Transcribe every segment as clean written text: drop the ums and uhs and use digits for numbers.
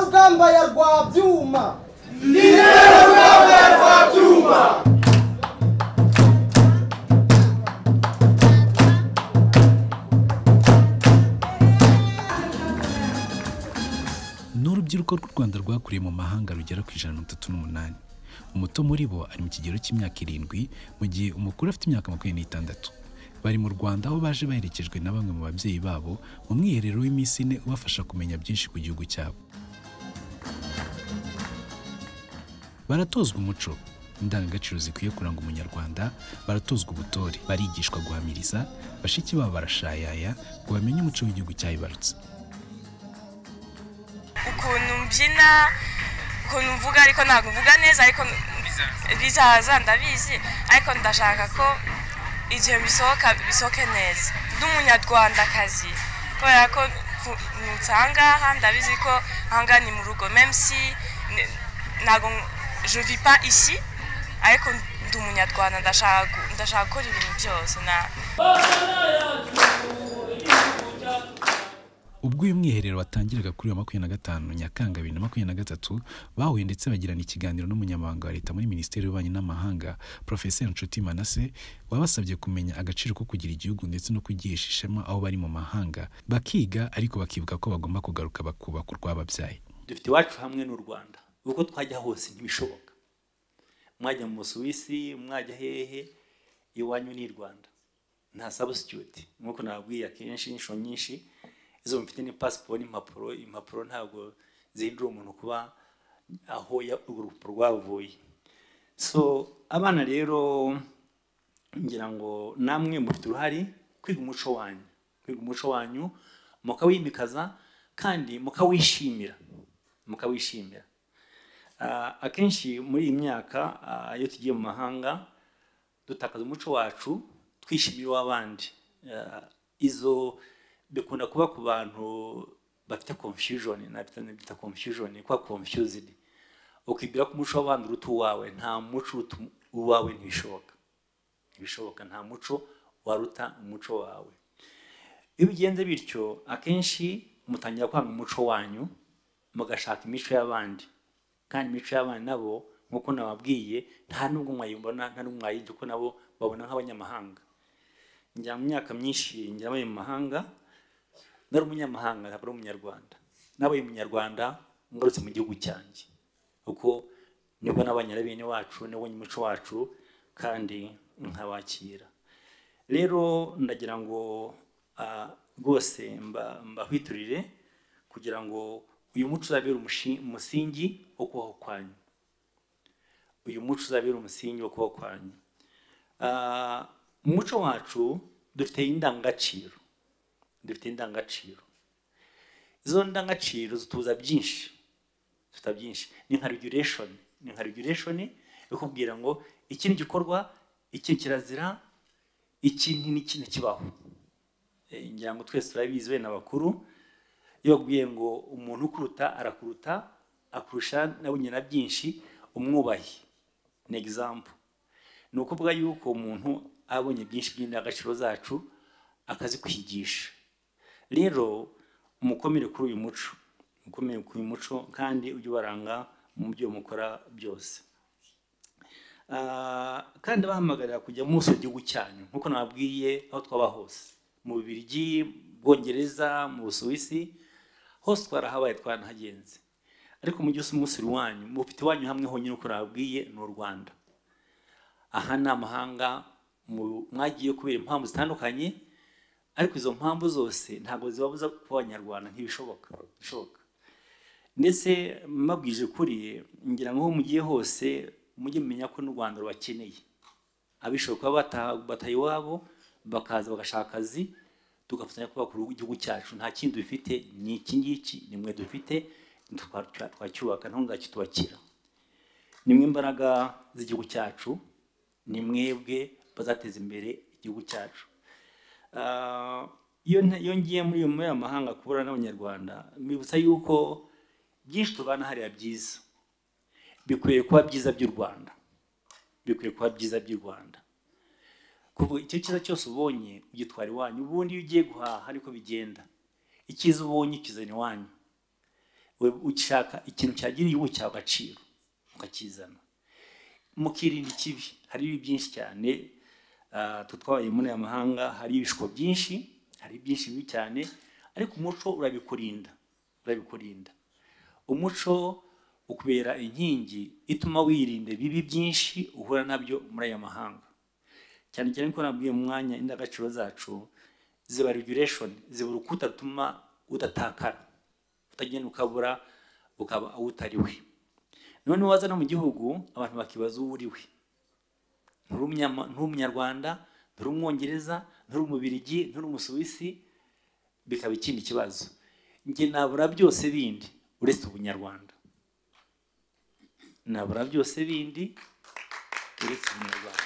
rugamba ya rwabyuma rugamba ya rwabyuma. Urubyiruko rw'u Rwanda rwakuriye mu mahanga rugera ku 138. Umuto muri bo ari mu kigero cy'imyaka 7 mu gihe umukuru afite imyaka 26. Bari mu Rwanda aho baje baherekejwe na bamwe mu babyeyi babo mu mwiherero w'iminsi 4 ubafasha kumenya byinshi ku gihugu cyabo. Baratozwa umuco, indangagaciro zikwiye kuranga umunyarwanda, baratozwa ubutore, barigishwa guhamiriza, bashiki babo barashayaya ngo bamenye umuco w'igihugu cyayibarutse. Ukuntu mbyina, ukuntu mvuga ariko ntabwo mvuga neza, ariko bizaza ndabizi, ariko ndashaka ko igihe bisohoke neza ndi umunyarwandakazi, kubera ko nutsangaha ndabizi ko ahanga ni mu rugo, même si ntabwo je vis pas ici, ariko ndi umunyarwanda, ndashaka gukora ibintu byose na Ubwo uyu mwiherero watangiraga kuri 25 Nyakanga 2023 bahuye ndetse bagirana ikiganiro n'umunyamabanga wa leta muri Minisiteri y'Ububanyi n'Amahanga Professeur Nshuti Manase wabasabye kumenya agaciro ko kugira igihugu ndetse no kugihesha ishema aho bari mu mahanga, bakiga ariko bakibuka ko bagomba kugaruka bakubaka urwababyaye. Dufite iwacu hamwe n'u Rwanda, uko twajya hose ntibishoboka. Mwajya mu Suwisi, mwajya hehe, iwanyu ni Rwanda, nta substitute. Nkuko nababwiye akenshi inshuro nyinshi izo mfite ni passport impapuro ntabwo zihindura umuntu kuba aho urupapuro rwavuye. So abana rero ngira ngo namwe mufite uruhari kwiga umuco wanyu, mukawimikaza kandi mukawishimira. Akenshi muri iyi myaka iyo tugiye mu mahanga dutakaza umuco wacu twishimira w'abandi. Izo bikunda kuba ku bantu bafite confusion, bita confusion, kwa confused. Ukibwira ko umuco w'abandi uruta uwawe, nta muco uwawe ntibishoboka, nta muco waruta umuco wawe. Iyo bigenze bityo akenshi mutangira kwanga umuco wanyu mugashaka imico y'abandi, kandi imico y'abandi nabo nkuko nababwiye nta nubwo mwayibona, nta nubwo mwayijya uko nabo babona nk'abanyamahanga. Njya mu myaka myinshi njya mu mahanga, nari umunyamahanga ntabwo ari umunyarwanda, nabaye umunyarwanda ngarutse mu gihugu cyanjye, uko nibwo nabanyara bene wacu, nabonye umuco wacu kandi nkabakira. Rero ndagira ngo rwose mbahwiturire kugira ngo uyu muco uzabere umusingi wo kubaho kwanyu, mu muco wacu dufite indangagaciro. Izo ndangagaciro zituza byinshi, ni nka regulation, ikubwira ngo iki ni gikorwa, iki kirazira, iki ni kintu kibaho. Ngira ngo twese turabizi bene abakuru, iyo babwiye ngo umuntu ukuruta arakuruta, akurusha nawe nyina byinshi, umwubahi. Ni example. Ni ukuvuga yuko umuntu abonye byinshi by'indangagaciro zacu akazikwigisha. Rero umukomere kuri uyu muco, kandi ujye ubaranga mu byo mukora byose. Kandi bahamagarira kujya mu gihugu cyanyu nkuko nababwiye aho twaba hose, mu Bubiligi, Bwongereza, mu Busuwisi, hose twarahabaye twanahagenze. Ariko mu gihe umunsi wanyu mufite wanyu hamwe honyine uko nababwiye ni u Rwanda. Aha ni amahanga mwagiye kubera impamvu zitandukanye, ariko izo mpamvu zose ntabwo zibabuza kuba abanyarwanda, ntibishoboka. Ndetse mabwije kuri ngira ngo mugiye hose mujye mumenya ko n'u Rwanda rubakeneye. Abishoboka bataye iwabo bakaza bagashaka akazi, tugafatanya kubaka igihugu cyacu. Nta kindi dufite, ni iki ngiki, ni mwe dufite, twacyubaka ntaho nzakitubakira. Ni mwe imbaraga z'igihugu cyacu, ni mwebwe bazateza imbere igihugu cyacu. Iyo ngiye muri amahanga kubura n'abanyarwanda, mbibutsa yuko byinshi tubana hariya byiza bikwiriye kuba byiza by'u Rwanda. Kuvuga icyo cyiza cyose ubonye ugitwara iwanyu, ubundi iyo ugiye guhaha ariko bigenda. Icyiza ubonye ukizana iwanyu. ushaka ikintu cyagira igihugu cyawe agaciro ukakizana mukirinda ikibi hari byinshi cyane tutwaye muri amahanga hari ibishiko byinshi hari byinshi bibi cyane ariko umuco urabikurinda umuco ukubera inkingi ituma wirinde bibi byinshi uhura nabyo muri aya mahanga cyane cyane ko nabwiye mu mwanya indagaciro zacu ziba regulation ziba urukuta rutuma udatakara utagenda ukaba utariwe none waza no mu gihugu abantu bakibaza uwo uriwe nturi umunyarwanda nturi umwongereza nturi umubirigi nturi umusuwisi bikaba ikindi kibazo njye nabura byose bindi uretse ubunyarwanda nabura byose bindi uretse ubunyarwanda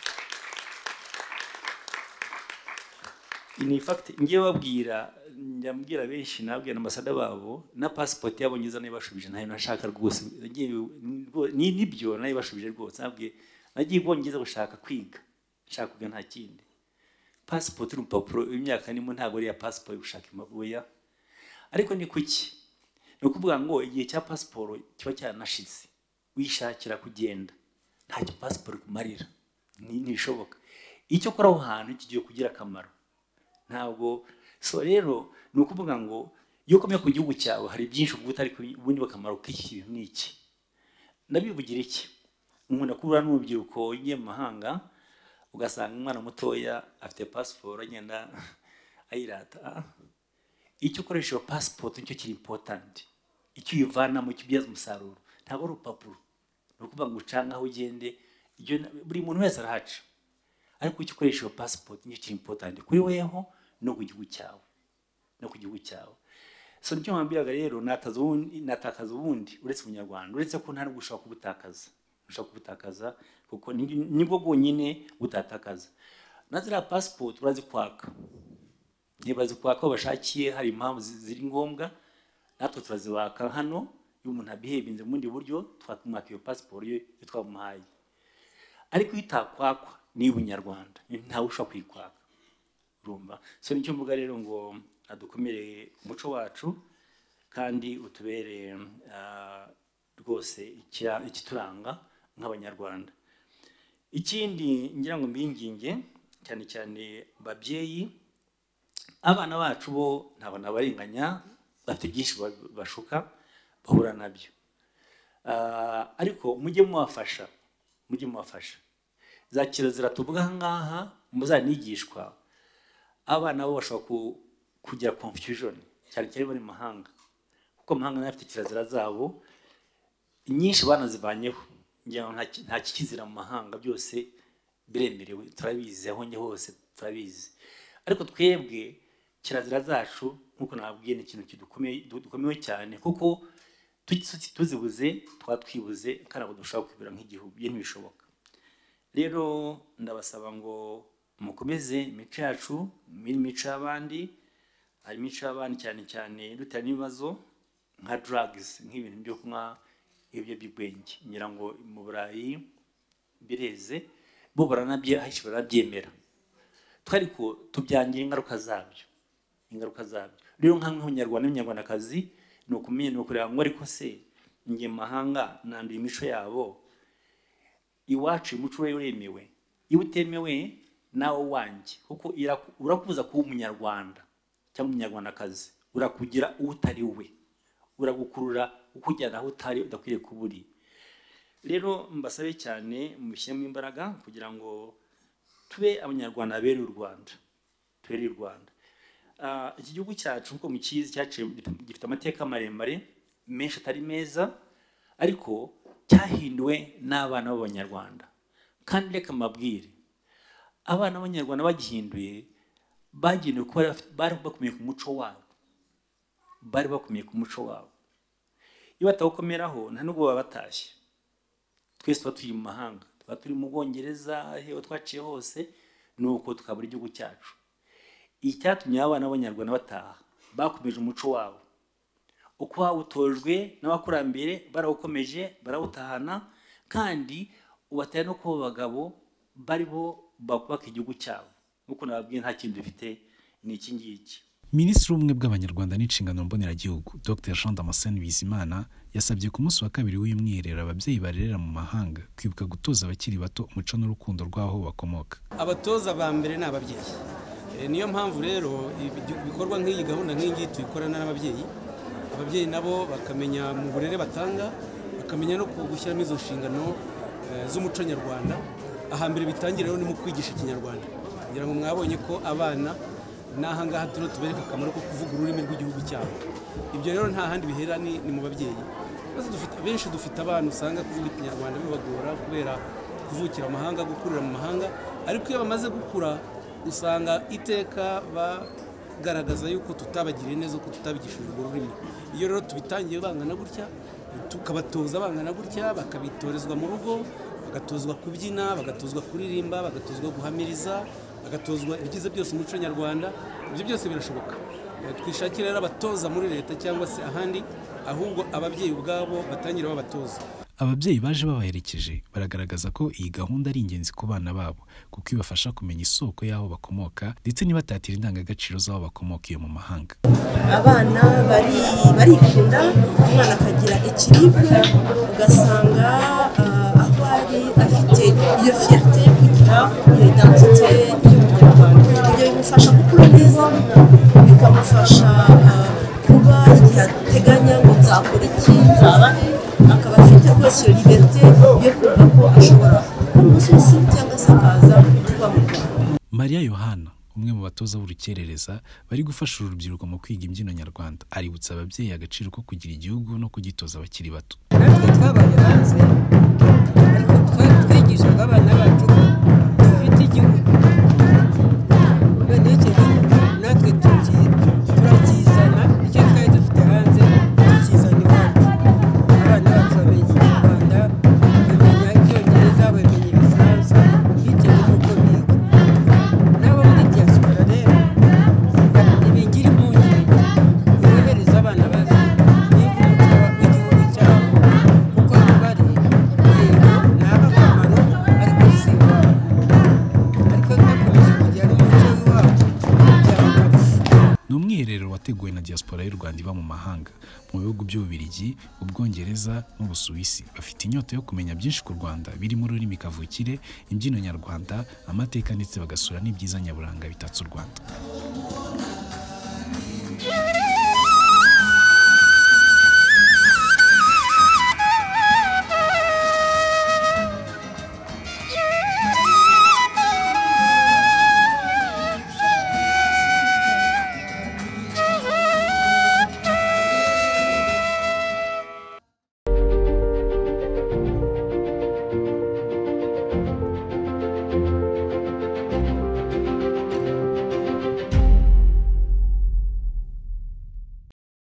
in fact ngiye babwira njyambwira benshi nabwira ambasada babo na passport y'abongereza nayo bashubije ntayo nashaka rwose ni nibyo nayo bashubije rwose nabwiye nagiye bwongereza gushaka kwiga nshaka kuga nta kindi passport n'urupapuro imyaka nimo ntago ari ya passport gushaka imabuya ariko ni kuki no kuvuga ngo igihe cya passport kiba cyanashize wishakira kugenda ntacyo passport kumarira ntibishoboka icyo kora aho hantu kigiye kugira akamaro ntabwo so rero ni ukuvuga ngo iyo ukomeye ku gihugu cyawe hari byinshi ubwo ariko ubundi bakamaro k'iki n'iki nabivugira iki umuntu akura n'urubyiruko ugiye mu mahanga ugasanga umwana mutoya afite passport agenda ayirata icyo ukoresha passport nicyo kiri important icyo uyivana mu kibyaza umusaruro ntabwo ari urupapuro ni ukuvuga ngo ucanga aho ugende buri muntu wese arahaca ariko icyo ukoresha passport nicyo kiri important kuri weho no ku gihugu cyawe so nicyo mwambiraga rero natakaza ubundi uretse ubunyarwanda uretse ko nta gushaka kubutakaza kuko nibwo bwonyine butatakaza nazira passport urazikwaka niba zikwaka bashakiye hari impamvu ziri ngombwa natwe turazibaka hano iyo umuntu abihevinze mu bundi buryo twakumwaka iyo passport ye twamuhaye ariko itakwakwa ni ubunyarwanda ntawe ushaka kwikwaka urumva so nicyo mvuga rero ngo adukomere umuco wacu kandi utubere rwose ikituranga nk'abanyarwanda ikindi ngira ngo mbinginge cyane cyane babyeyi abana bacu bo ntabona barenganya bafite byinshi bashuka bahura nabyo ariko mujye mubafasha za kirazira tuvuga ngaha muzanigishwa abana bo bashobora kugira confusion cyane cyane bari mahanga kuko mahanga nayo afite kirazira zabo nyinshi banazivanyeho ngira nta kikizira mu mahanga byose biremerewe turabizi aho nge hose turabizi ariko twebwe kirazira zacu nkuko nabwiye ni ikintu kidukomeye cyane kuko tuzibuze twatwibuze kandi abo dushaka kwibira nk'igihugu bye ntibishoboka rero ndabasaba ngo mukomeze imico yacu imico y'abandi hari imico y'abandi cyane dutera n'ibibazo nka drugs nk'ibintu byo kunywa ibiyobyabwenge ngira ngo mu Burayi bireze bo barabyemera twariko tubyangira ingaruka zabyo rero nk'abanyarwanda n'abanyarwandakazi ni ukumenya ni ukureba ngo ariko se nge mahanga nanduye imico yabo iwacu umuco we uremewe iyo utemewe nawe wanjye kuko urakubuza kuba umunyarwanda cyangwa umunyarwandakazi urakugira utari we uragukurura ukujyana aho utari udakwiriye kuburi rero mbasabe cyane mushyiremo imbaraga kugira ngo tube abanyarwanda bere u Rwanda iki gihugu cyacu nko mu kizi cyaciye gifite amateka maremare menshi atari meza ariko cyahinduwe n'abana b'abanyarwanda kandi reka mabwire abana b'abanyarwanda bagihinduye bagenewe kuba bari bakomeye ku muco wabo iyo batawukomeraho nta nubwo baba batashye twese tuba turi mu mahanga tuba turi mu Bwongereza aho twaciye hose nuko tukabura igihugu cyacu icyatumye abana b'abanyarwanda bataha bakomeje umuco wabo uko wawutojwe n'abakurambere barawukomeje barawutahana kandi ubatera no kuba abagabo bari bo bakubaka igihugu cyabo nuko nababwiye nta kintu dufite ni iki ngiki Minisitiri w'ubumwe bw'Abanyarwanda n'inshingano mboneragihugu Dr Jean Damascene Bizimana yasabye ku munsi wa kabiri w'uyu mwiherero ababyeyi barerera mu mahanga kwibuka gutoza abakiri bato umuco n'urukundo rw'aho bakomoka. Abatoza ba mbere ni ababyeyi. Niyo mpamvu rero ibikorwa nk'iyi gahunda nk'iyi tuyikorana n'ababyeyi. Ababyeyi nabo bakamenya mu burere batanga, bakamenya no gushyiramo izo nshingano z'umuco nyarwanda. Ahambere bitangira rero ni mu kwigisha ikinyarwanda. Ngira ngo mwabonye ko abana n'ahangaha tubereka akamaro ko kuvuga ururimi rw'igihugu cyabo. Ibyo rero nta handi bihera ni mu babyeyi. Benshi dufite abana usanga kuvuga ikinyarwanda bibagora kubera kuvukira amahanga, gukurira mu mahanga, ariko iyo bamaze gukura usanga iteka bagaragaza yuko tutabagiriye neza, ko tutabigishije urwo rurimi. Iyo rero tubitangiye bangana gutya, tukabatoza bangana gutya, bakabitorezwa mu rugo, bagatozwa kubyina, bagatozwa kuririmba, bagatozwa guhamiriza, bagatozwa ibyiza byose umuco nyarwanda. Ibyo byose birashoboka. Twishakira rero abatoza muri leta cyangwa se ahandi, ahubwo ababyeyi ubwabo batangira babatoza. Ababyeyi baje babaherekeje baragaragaza ko iyi gahunda ari ingenzi ku bana babo kuko ibafasha kumenya isoko y'aho bakomoka ndetse nibatatira indangagaciro z'aho bakomoka iyo mu mahanga. Abana barikunda, umwana akagira ikiribwa, ugasanga aho ari afite iyo fierté kugira iyo identité y'umunyarwanda. Ibyo bimufasha gukura neza, bikamufasha kuba igihe ateganya ngo nzakora iki, nzaba akaba afite rwose iyo liberté yo kumva ko ashobora kumusubiza cyangwa se akaza kuba mu Rwanda. Maria Yohana, umwe mu batoza b'urukerereza bari gufasha urubyiruko mu kwiga imbyino nyarwanda, aributsa ababyeyi agaciro ko kugira igihugu no kugitoza abakiri bato. Natwe twabaye hanze ariko twigishaga abana bacu ko dufite igihugu. Bene iki gihugu natwe turakizana, icyo twari dufite hanze tukizana iwacu. Abana bacu bamenya Ikinyarwanda, bamenya Icyongereza, bamenya Igifaransa bitewe n'uko biga. Nabo muri diaspora rero ntibigira impungenge, bohereza abana bazi biga umuco w'igihugu cyabo kuko aho bari yego ni abakamaro ariko si iwabo. Ariko bakomeje kugira n'umuco w'iwabo by'abakarusha. Ni umwiherero wateguwe na diaspora y'u Rwanda iba mu mahanga mu bihugu by'Ububiligi, Ubwongereza n'Ubusuwisi. Bafite inyota yo kumenya byinshi ku Rwanda birimo ururimi kavukire, imbyino nyarwanda, amateka ndetse bagasura n'ibyiza nyaburanga bitatse u Rwanda.